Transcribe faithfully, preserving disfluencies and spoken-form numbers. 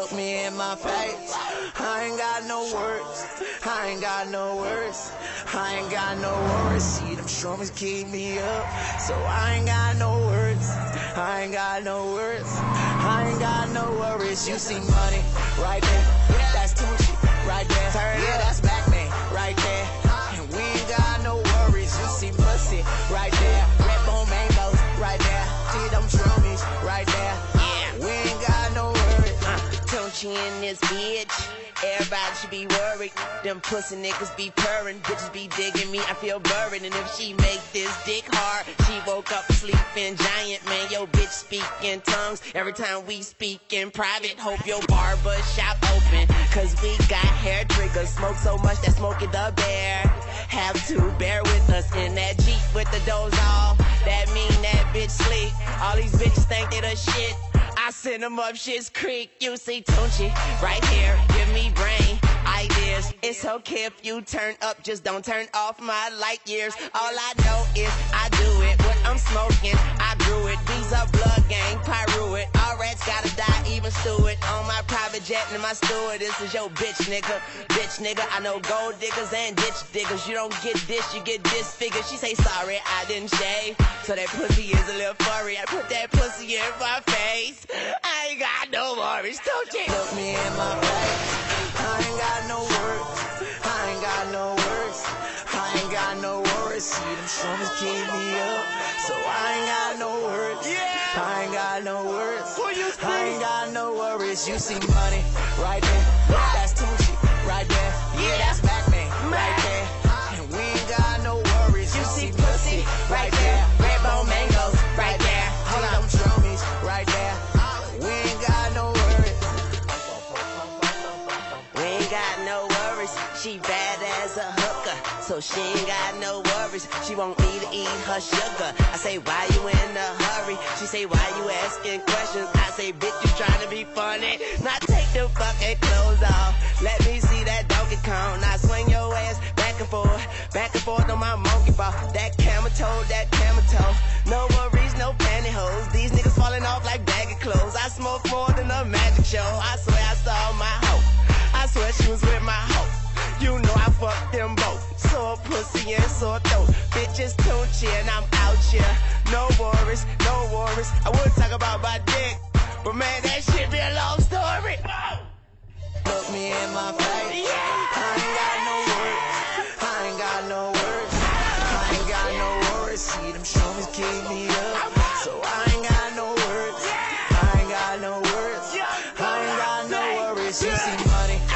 Look me in my face, I ain't got no words, I ain't got no words, I ain't got no worries. See them sh-roomies keep me up, so I ain't got no words, I ain't got no words, I ain't got no worries. You see money right there, that's Tunechi right there, yeah, that's Mack Maine right there, and we ain't got no worries. You see pussy right there, redbone mangoes right there, see them sh-roomies right there, yeah, we ain't got no worries. uh, Tunechi in this bitch, everybody should be worried. Them pussy niggas be purring, bitches be digging me, I feel buried. And if she make this dick hard, she woke up sleeping giant. Man, yo bitch speak in tongues every time we speak in private. Hope your barber shop open, cause we got hair triggers. Smoke so much that Smokey the Bear have to bear with us in that Jeep with the doors off. That mean that bitch sleep. All these bitches think they the shit, I send them up shit's creek. You see Tunechi right here, give me brain ideas. It's okay if you turn up, just don't turn off my light years. All I know is I do it. What I'm smoking, I grew it. These are blood gang, pyro it. All rats gotta die, even Stewart. On my private jet and my steward. This is your bitch nigga, bitch nigga. I know gold diggers and ditch diggers. You don't get this, you get disfigured. She say sorry, I didn't shave, so that pussy is a little furry. I put that pussy in my face, I ain't got no worries. Tunechi. Look me in my face, I ain't got no words, I ain't got no words, I ain't got no worries. See them sh-roomies keep me up, so I ain't got no words, yeah. I ain't got no words, I ain't got no worries. You see money right there, that's Tunechi right there, yeah, that's Mack Maine right there, and we ain't got no worries. You see pussy right there, redbone mangoes right there, hold on, them sh-roomies right there, we ain't got no worries. We ain't got no worries. She bad as a hooker, so she ain't got no worries. She want me to eat her sugar. I say, why you in a hurry? She say, why you asking questions? I say, bitch, you trying to be funny. Now take the fucking clothes off, let me see that Donkey Kong. Now swing your ass back and forth, back and forth on my monkey ball. That camel toe, that camel toe. No worries, no pantyhose. These niggas falling off like bag of clothes. I smoke more than a magic show. I swear I saw my hoe, I swear she was with my hoe. You know I fucked them both. Sore pussy and sore throat. Bitches Tunechi and I'm out here. No worries, no worries. I would talk about my dick, but man, that shit be a long story. Look me in my face, I ain't got no words, I ain't got no words, I ain't got no worries. See them sh-roomies keep me up, so I ain't got no words, I ain't got no words, I ain't got no worries. You see money